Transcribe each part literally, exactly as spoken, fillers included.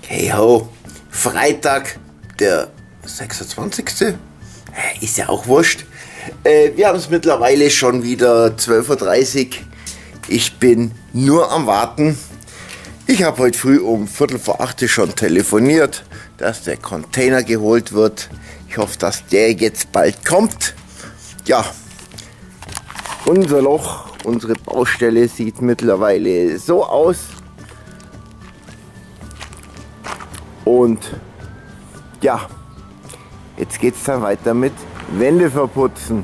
Hey ho, Freitag, der sechsundzwanzigste Ist ja auch wurscht. Äh, wir haben es mittlerweile schon wieder zwölf Uhr dreißig. Ich bin nur am Warten. Ich habe heute früh um Viertel vor acht schon telefoniert, dass der Container geholt wird. Ich hoffe, dass der jetzt bald kommt. Ja, unser Loch, unsere Baustelle sieht mittlerweile so aus. Und ja, jetzt geht es dann weiter mit Wände verputzen.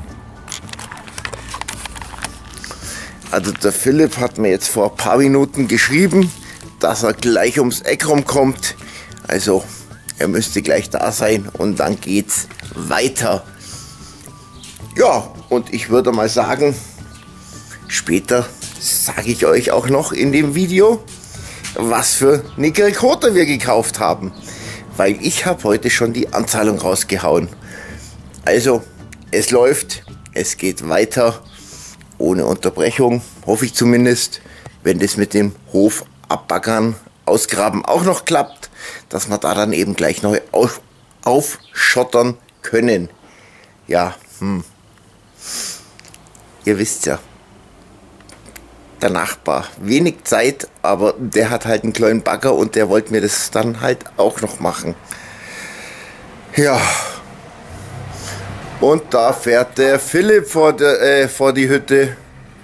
Also der Philipp hat mir jetzt vor ein paar Minuten geschrieben, dass er gleich ums Eck rumkommt. Also er müsste gleich da sein und dann geht's weiter. Ja, und ich würde mal sagen, später sage ich euch auch noch in dem Video, was für eine Grillkote wir gekauft haben. Weil ich habe heute schon die Anzahlung rausgehauen. Also es läuft, es geht weiter, ohne Unterbrechung, hoffe ich zumindest. Wenn das mit dem Hof abbaggern, ausgraben auch noch klappt, dass wir da dann eben gleich neu auf, aufschottern können. Ja, hm. Ihr wisst ja, der Nachbar, wenig Zeit, aber der hat halt einen kleinen Bagger und der wollte mir das dann halt auch noch machen. Ja, und da fährt der Philipp vor, der, äh, vor die Hütte.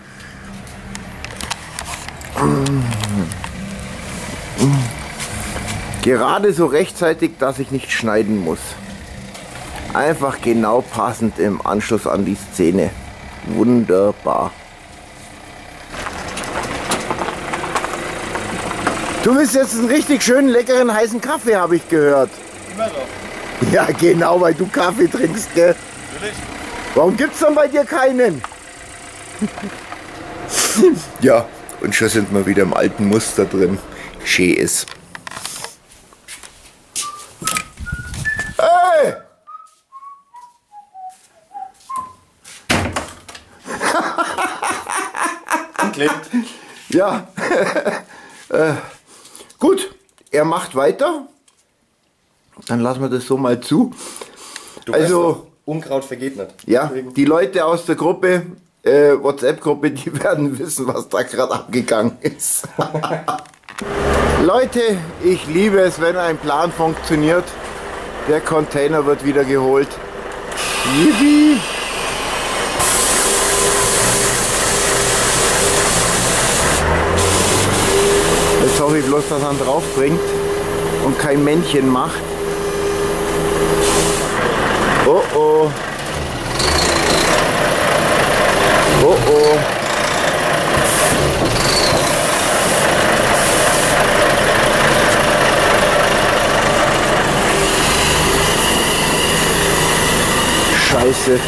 Gerade so rechtzeitig, dass ich nicht schneiden muss. Einfach genau passend im Anschluss an die Szene. Wunderbar. Du willst jetzt einen richtig schönen, leckeren, heißen Kaffee, habe ich gehört. Immer noch. Ja, genau, weil du Kaffee trinkst, gell? Natürlich. Warum gibt's dann bei dir keinen? Ja, und schon sind wir wieder im alten Muster drin. Schön ist. Hey! Klebt. Ja. äh, gut, er macht weiter. Dann lassen wir das so mal zu. Du Also, weißt doch, Unkraut vergeht nicht. ja, Deswegen. die Leute aus der Gruppe, äh, WhatsApp-Gruppe, die werden wissen, was da gerade abgegangen ist. Leute, ich liebe es, wenn ein Plan funktioniert. Der Container wird wieder geholt. Yippie! Jetzt hoffe ich bloß, dass er ihn drauf bringt und kein Männchen macht. Oh oh. Oh oh. Scheiße.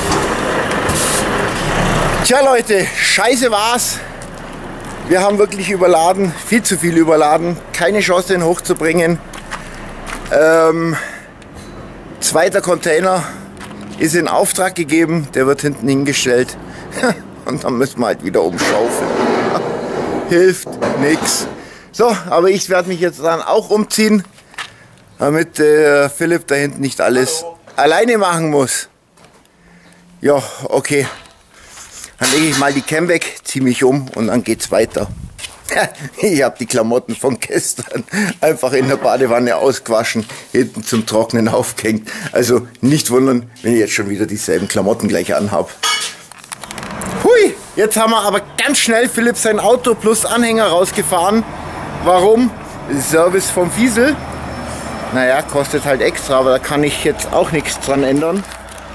Tja Leute, scheiße war's. Wir haben wirklich überladen, viel zu viel überladen. Keine Chance, ihn hochzubringen. Ähm, zweiter Container ist in Auftrag gegeben. Der wird hinten hingestellt. Und dann müssen wir halt wieder umschaufeln. Hilft nix. So, aber ich werde mich jetzt dann auch umziehen, damit äh, Philipp da hinten nicht alles Hallo. alleine machen muss. Ja, okay. Dann lege ich mal die Cam weg, ziehe mich um und dann geht's weiter. Ich habe die Klamotten von gestern einfach in der Badewanne ausgewaschen, hinten zum Trocknen aufgehängt. Also nicht wundern, wenn ich jetzt schon wieder dieselben Klamotten gleich anhab. Hui, jetzt haben wir aber ganz schnell Philipp sein Auto plus Anhänger rausgefahren. Warum? Service vom Fiesel. Naja, kostet halt extra, aber da kann ich jetzt auch nichts dran ändern.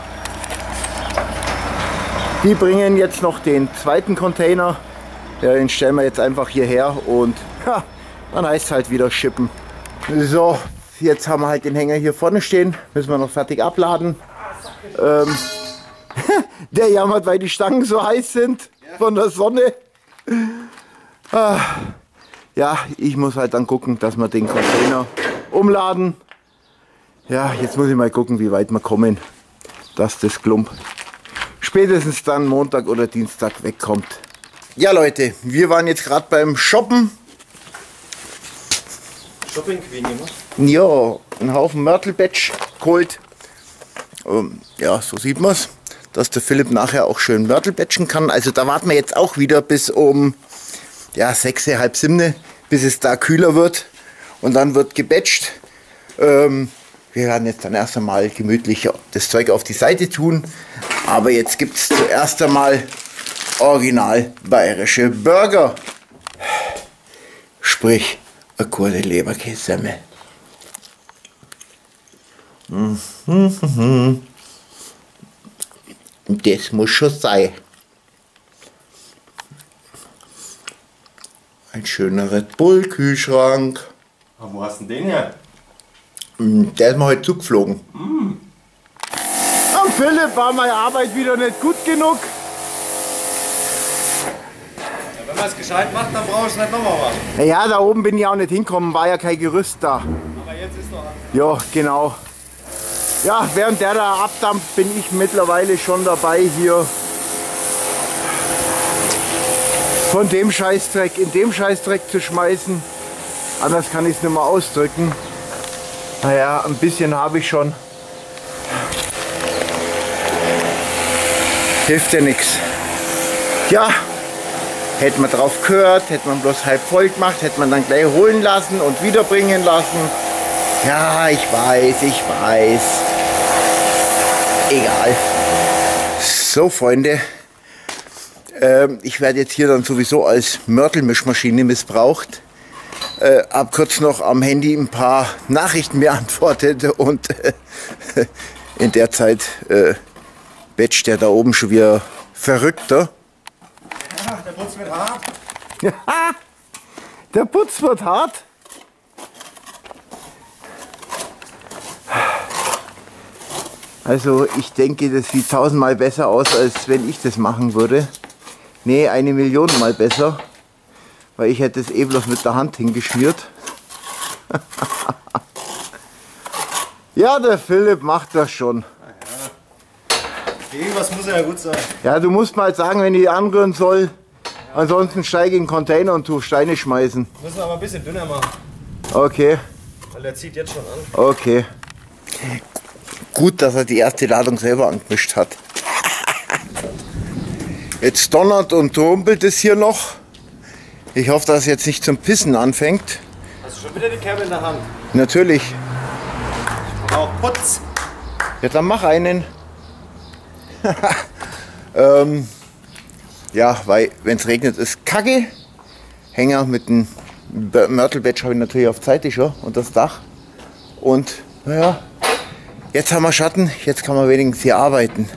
Die bringen jetzt noch den zweiten Container. Ja, den stellen wir jetzt einfach hierher und ja, dann heißt es halt wieder shippen. So, jetzt haben wir halt den Hänger hier vorne stehen. Müssen wir noch fertig abladen. Ähm, der jammert, weil die Stangen so heiß sind von der Sonne. Ah, ja, ich muss halt dann gucken, dass wir den Container umladen. Ja, jetzt muss ich mal gucken, wie weit wir kommen, dass das Klump spätestens dann Montag oder Dienstag wegkommt. Ja Leute, wir waren jetzt gerade beim Shoppen. Shopping Queen gemacht? Ja, einen Haufen Mörtelbatch geholt. Ähm, ja, so sieht man es, dass der Philipp nachher auch schön Mörtelbatchen kann. Also da warten wir jetzt auch wieder bis um ja, sechs, halb sieben, bis es da kühler wird. Und dann wird gebatcht. Ähm, wir werden jetzt dann erst einmal gemütlich das Zeug auf die Seite tun. Aber jetzt gibt es zuerst einmal original bayerische Burger. Sprich, eine gute Leberkässemmel. Mhm. Das muss schon sein. Ein schöner Red Bull Kühlschrank. Aber wo hast du denn den her? Der ist mir heute zugeflogen. Mm. Am Philipp war meine Arbeit wieder nicht gut genug. Ja, wenn man es gescheit macht, dann brauchst du es nicht nochmal machen. Ja, da oben bin ich auch nicht hingekommen, war ja kein Gerüst da. Aber jetzt ist noch an. Ja, genau. Ja, während der da abdampft, bin ich mittlerweile schon dabei, hier von dem Scheißdreck in dem Scheißdreck zu schmeißen. Anders kann ich es nicht mehr ausdrücken. Naja, ein bisschen habe ich schon. Hilft ja nichts. Ja, hätte man drauf gehört, hätte man bloß halb voll gemacht, hätte man dann gleich holen lassen und wiederbringen lassen. Ja, ich weiß, ich weiß. Egal. So, Freunde. Ähm, ich werde jetzt hier dann sowieso als Mörtelmischmaschine missbraucht. Äh, hab kurz noch am Handy ein paar Nachrichten beantwortet und äh, in der Zeit äh, batcht der da oben schon wieder verrückter. Ja, der Putz wird hart. Der Putz wird hart. Also ich denke, das sieht tausendmal besser aus, als wenn ich das machen würde. Nee, eine Million Mal besser. Weil ich hätte es eh bloß mit der Hand hingeschmiert. Ja, der Philipp macht das schon. Irgendwas muss ja gut sein. Ja, du musst mal sagen, wenn ich anrühren soll. Ansonsten steige ich in den Container und tu Steine schmeißen. Wir müssen aber ein bisschen dünner machen. Okay. Weil der zieht jetzt schon an. Okay. Gut, dass er die erste Ladung selber angemischt hat. Jetzt donnert und rumpelt es hier noch. Ich hoffe, dass es jetzt nicht zum Pissen anfängt. Hast du schon wieder die Kerbe in der Hand? Natürlich. Auch Putz. Ja, dann mach einen. ähm, ja, weil wenn es regnet, ist Kacke. Hänger mit dem Mörtelbatch habe ich natürlich auf Seite schon und das Dach. Und naja, jetzt haben wir Schatten, jetzt kann man wenigstens hier arbeiten.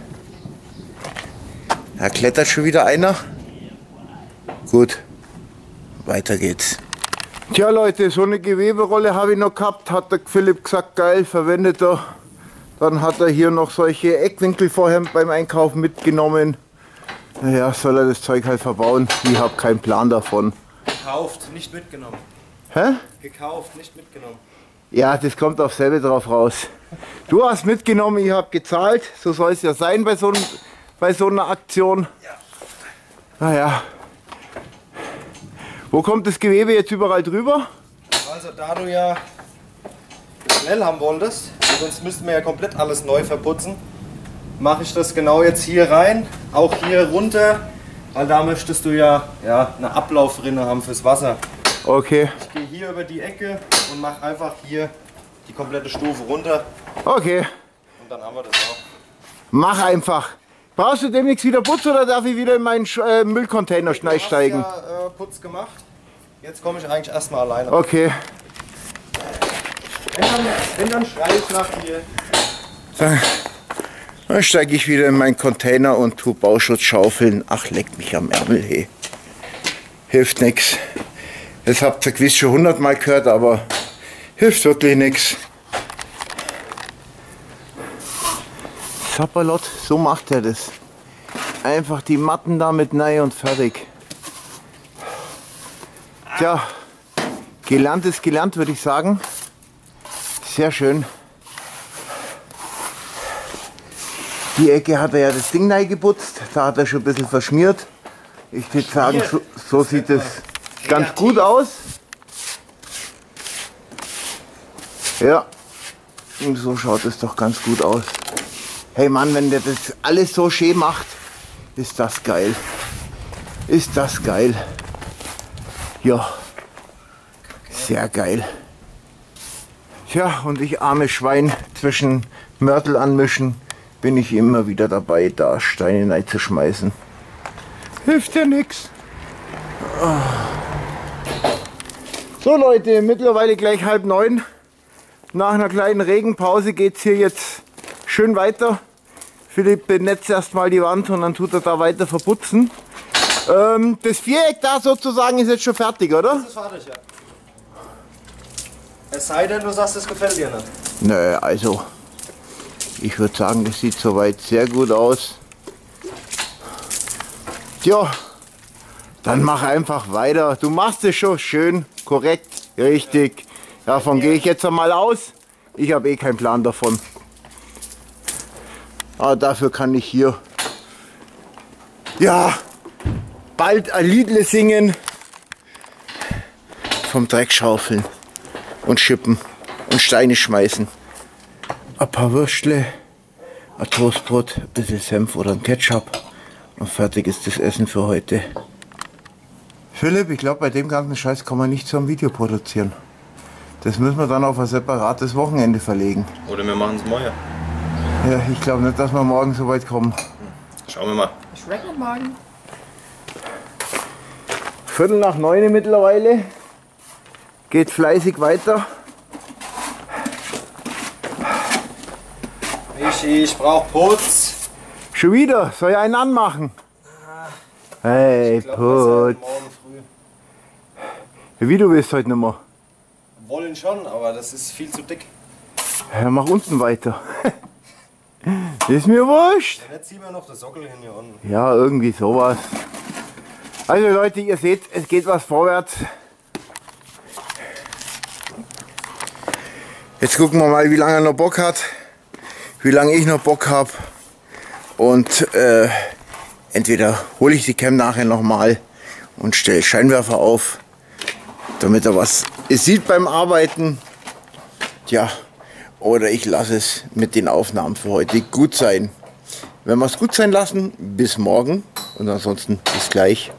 Da klettert schon wieder einer. Gut, weiter geht's. Tja Leute, so eine Geweberolle habe ich noch gehabt, hat der Philipp gesagt, geil, verwendet er. Dann hat er hier noch solche Eckwinkel vorher beim Einkaufen mitgenommen. Naja, soll er das Zeug halt verbauen? Ich habe keinen Plan davon. Gekauft, nicht mitgenommen. Hä? Gekauft, nicht mitgenommen. Ja, das kommt auf selbe drauf raus. Du hast mitgenommen, ich habe gezahlt. So soll es ja sein bei so, einem, bei so einer Aktion. Ja. Naja. Wo kommt das Gewebe jetzt überall drüber? Also da du ja schnell haben wolltest, sonst müssten wir ja komplett alles neu verputzen, mache ich das genau jetzt hier rein, auch hier runter, weil da möchtest du ja, ja eine Ablaufrinne haben fürs Wasser. Okay. Ich gehe hier über die Ecke und mache einfach hier die komplette Stufe runter. Okay. Und dann haben wir das auch. Mach einfach. Brauchst du demnächst wieder Putz oder darf ich wieder in meinen äh, Müllcontainer Du hast steigen? ja äh, Putz gemacht. Jetzt komme ich eigentlich erstmal alleine. Okay. Wenn dann, wenn dann schrei ich nach dir. Dann, dann steige ich wieder in meinen Container und tu Bauschutz schaufeln. Ach, leck mich am Ärmel, hey. Hilft nix. Das habt ihr gewiss schon hundertmal gehört, aber hilft wirklich nichts. Sapperlot, so macht er das. Einfach die Matten damit rein und fertig. Tja, gelernt ist gelernt, würde ich sagen. Sehr schön. Die Ecke hat er ja das Ding reingeputzt, da hat er schon ein bisschen verschmiert. Ich würde sagen, so, so sieht es ganz gut aus. Ja, und so schaut es doch ganz gut aus. Hey Mann, wenn der das alles so schön macht, ist das geil. Ist das geil. Ja, sehr geil. Tja, und ich arme Schwein zwischen Mörtel anmischen, bin ich immer wieder dabei, da Steine reinzuschmeißen. Hilft ja nichts. So Leute, mittlerweile gleich halb neun. Nach einer kleinen Regenpause geht es hier jetzt schön weiter. Philipp benetzt erstmal die Wand und dann tut er da weiter verputzen. Ähm, das Viereck da sozusagen ist jetzt schon fertig, oder? Das ist fertig, ja. Es sei denn, du sagst, es gefällt dir nicht. Nö, also ich würde sagen, das sieht soweit sehr gut aus. Tja, dann mach einfach weiter. Du machst es schon schön, korrekt, richtig. Davon gehe ich jetzt einmal aus. Ich habe eh keinen Plan davon. Aber dafür kann ich hier ja bald ein Liedle singen, vom Dreck schaufeln und schippen und Steine schmeißen. Ein paar Würstle, ein Toastbrot, ein bisschen Senf oder ein Ketchup und fertig ist das Essen für heute. Philipp, ich glaube, bei dem ganzen Scheiß kann man nicht so ein Video produzieren. Das müssen wir dann auf ein separates Wochenende verlegen. Oder wir machen es morgen. Ja, ich glaube nicht, dass wir morgen so weit kommen. Schauen wir mal. Schmeckt noch morgen. Viertel nach neun mittlerweile. Geht fleißig weiter. Michi, ich brauch Putz. Schon wieder? Soll ich einen anmachen? Hey, Ich glaub, das ist Putz. morgen früh. Wie du willst heute nicht mehr. Wollen schon, aber das ist viel zu dick. Ja, mach unten weiter. Ist mir wurscht. Jetzt ziehen wir noch das Sockel hin hier unten. Ja, irgendwie sowas. Also Leute, ihr seht, es geht was vorwärts. Jetzt gucken wir mal, wie lange er noch Bock hat. Wie lange ich noch Bock habe. Und äh, entweder hole ich die Cam nachher nochmal und stelle Scheinwerfer auf, damit er was sieht beim Arbeiten. Tja, oder ich lasse es mit den Aufnahmen für heute gut sein. Wenn wir es gut sein lassen, bis morgen und ansonsten bis gleich.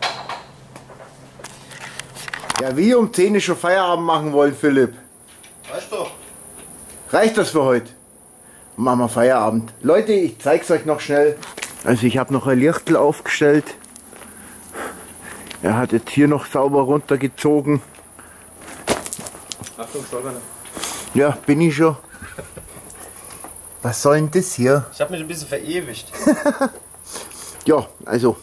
Ja, wie um zehn Uhr schon Feierabend machen wollen, Philipp. Weißt du? Reicht das für heute? Machen wir Feierabend. Leute, ich zeige es euch noch schnell. Also ich habe noch ein Lichtel aufgestellt. Er hat jetzt hier noch sauber runtergezogen. Achtung, stolpern. Ja, bin ich schon. Was soll denn das hier? Ich habe mich ein bisschen verewigt. Ja, also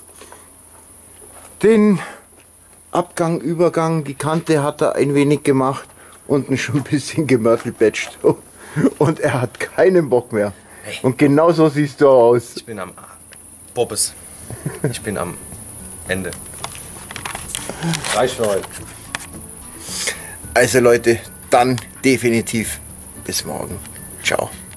den Abgang, Übergang, die Kante hat er ein wenig gemacht. Unten schon ein bisschen gemörtelbetscht. Und er hat keinen Bock mehr. Hey. Und genau so siehst du aus. Ich bin am Bobbes. Ich bin am Ende. Reicht für heute. Also Leute, dann definitiv bis morgen. Ciao.